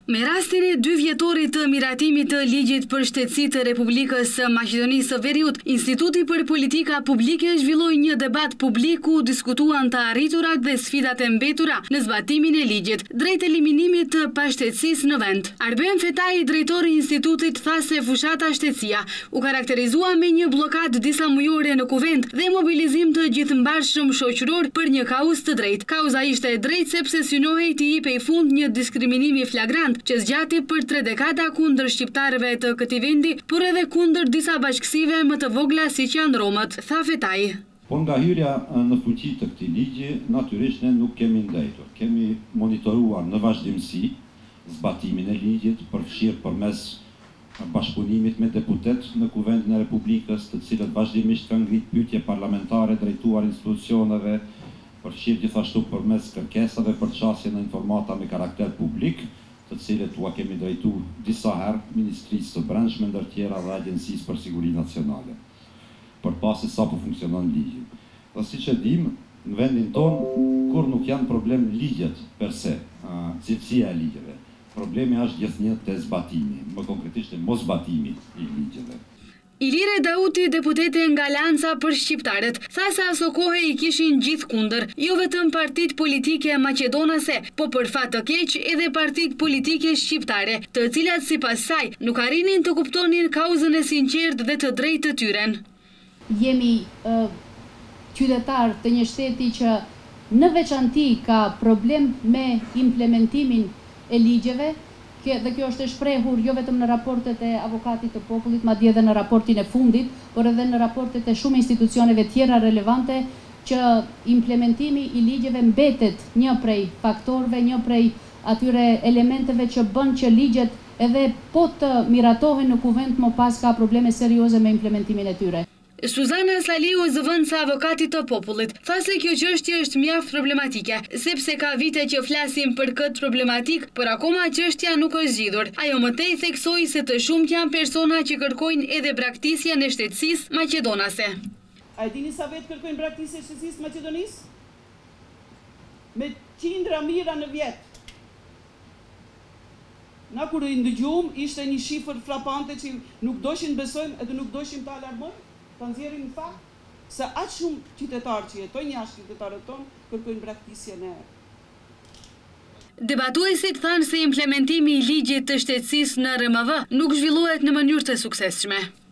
Me rastin e 2 vjetorit të miratimit të ligjit për shtetësitë të Republikës së Maqedonisë së Veriut, Instituti për Politika Publike zhvilloi një debat publik ku diskutuan të arriturat dhe sfidat e mbetura në zbatimin e ligjit drejt eliminimit të pashtetësisë në vend. Arben Fetai, drejtori i institutit, tha se fushata shtetësia u karakterizua me një blokadë disa mujore në kuvent dhe mobilizim të gjithëmbarshëm shoqëror për një kauzë të drejtë. Kauza ishte e drejtë sepse synohej të jepej fund një diskriminimi flagrant që zgjati për 3 dekada kundër shqiptarëve të këtij vendi, por edhe kundër disa bashkësive më të vogla siç janë Romët, tha Fetai. Po nga hyrja në fuqi të këtij ligji, natyrisht ne nuk kemi ndajtur. Kemi monitoruar në vazhdimsi zbatimin e ligjit, përfshirë përmes bashkëpunimit me deputet në Kuvendin e Republikës, të cilët vazhdimisht kanë ngritur pyetje parlamentare drejtuar institucioneve, përfshirë gjithashtu përmes kërkesave për çastje në informata me karakter publik, të cilët ua kemi drejtuar disa herë Ministrisë së Brendshme, ndër tjera dhe Agjencisë për Siguri Nacionale, për pasi sa po funksionon ligji. Dhe siç e dim, në vendin tonë kur nuk janë problem ligjet per se, cilësia e ligjeve. Problemi është gjithnjë te zbatimi, më konkretisht e mosbatimi i ligjeve. Ilire Dauti, deputete nga Lanca për shqiptarët, tha se aso kohë i kishin gjithë kundër, jo vetëm partitë politike maqedonase, po për fat të keq edhe partitë politike shqiptare, të cilat sipas saj nuk arrinin të kuptonin kauzën e sinqertë dhe të drejtë të tyre. Jemi qytetar të një shteti që në veçanti ka problem me implementimin e ligjeve, dhe kjo është e shprehur jo vetëm në raportet e avokatit të popullit, madje edhe në raportin e fundit, por edhe në raportet e shumë institucioneve tjera relevante, që implementimi i ligjeve mbetet një prej faktorëve, një prej atyre elementeve që bën që ligjet edhe po të miratohen në kuvent, më pas ka probleme serioze me implementimin e tyre. Suzana Saliu, zëvendësa avokatit të popullit, tha se kjo çështje është mjaft problematike, sepse ka vite që flasim për këtë problematik, por akoma çështja nuk është zgjidhur. Ajo më tej theksoi se të shumt janë persona që kërkojnë edhe braktisjen e shtetësisë maqedonase. A e dini sa vetë kërkojnë braktisjen e shtetësisë Maqedonisë? Me qindra mijëra në vjet. Na kur i ndëgjum, ishte një shifër frapante që nuk doshin besojmë edhe nuk doshin të alarmojmë. Të nxjerrin në fakt se aq shumë qytetarë që jetojnë jashtë qytetarët tonë kërkojnë braktisjen e. Debatuesit thanë se implementimi i ligjit të shtetësisë në RMV nuk zhvillohet në mënyrë të suksesshme.